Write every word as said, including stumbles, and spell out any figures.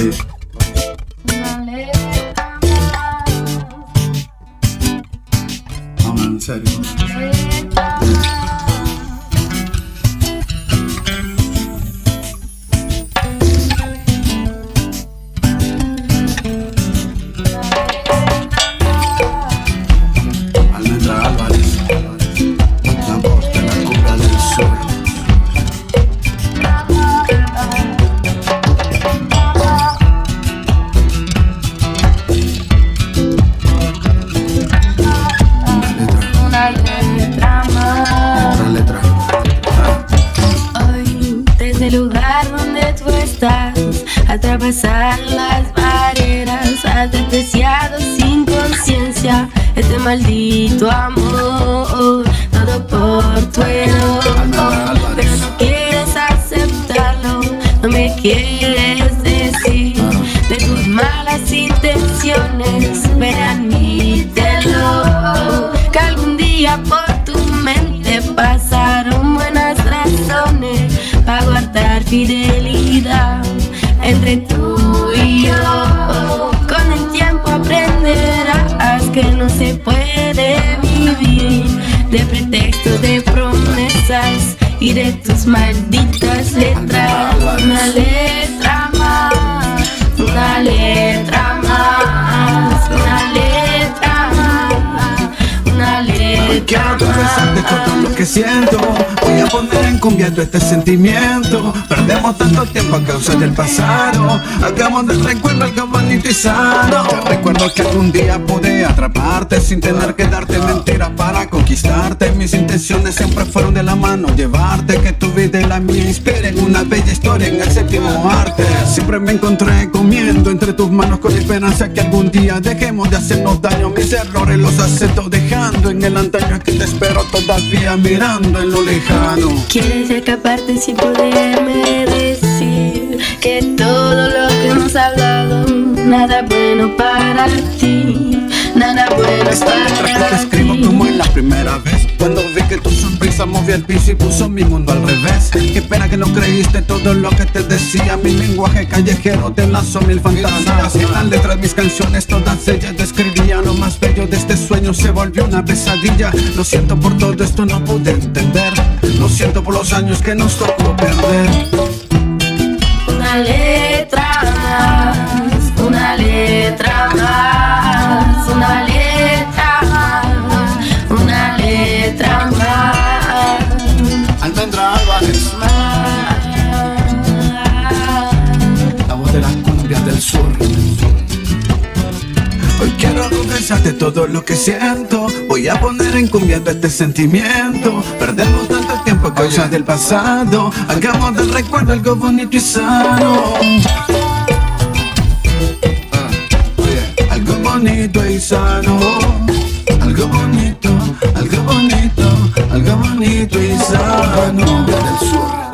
Oye, Una letra más, no, man, en serio. una letra más. Almendra Álvarez, la voz de la cumbia del sur. Una letra más. Otra letra. Hoy, desde el lugar donde tú estás, a atravesar las barreras, has despreciado sin conciencia este maldito amor, todo por tu error. Pero no quieres aceptarlo, no me quieres decir de tus malas intenciones, ven, admítelo, que algún día por tu mente pasaron buenas razones para guardar fidelidad entre tú y yo. Con el tiempo aprenderás que no se puede vivir de pretextos, de promesas y de tus malditas letras. Una letra más, una letra más, una letra más, una letra Quiero confesarte todo lo que siento. Voy a poner en cumbia todo este sentimiento. Perdemos tanto tiempo a causa del pasado. Hagamos del recuerdo algo bonito y sano. Te recuerdo que algún día pude atraparte sin tener que darte mentiras para conquistarte. Mis intenciones siempre fueron de la mano llevarte, que tu vida y la mía inspiren una bella historia en el séptimo arte. Siempre me encontré comiendo entre tus manos con la esperanza que algún día dejemos de hacernos daño. Mis errores los acepto dejando en el antaño, que te espero todavía mirando en lo lejano. Quieres escaparte sin poderme decir que todo lo que hemos hablado, nada bueno para ti, nada bueno Esta letra que te para escribo ti. como en la primera vez, cuando vi que tu sonrisa movía el piso y puso mi mundo al revés. Qué pena que no creíste todo lo que te decía. Mi lenguaje callejero te lanzó mil fantasías. En las letras mis canciones todas ellas describían lo más bello de este sueño, se volvió una pesadilla. Lo siento por todo esto, no pude entender. Lo siento por los años que nos tocó perder. Una letra más, una letra más, una letra más, una letra más, Almendra Álvarez, la voz de las cumbias del sur. Hoy quiero confesarte todo lo que siento. Voy a poner en cumbia todo este sentimiento. Perdemos tanto tiempo a causa del pasado. Hagamos del recuerdo algo bonito y sano. Algo bonito y sano. Algo bonito, algo bonito, algo bonito y sano. Cumbia del sur.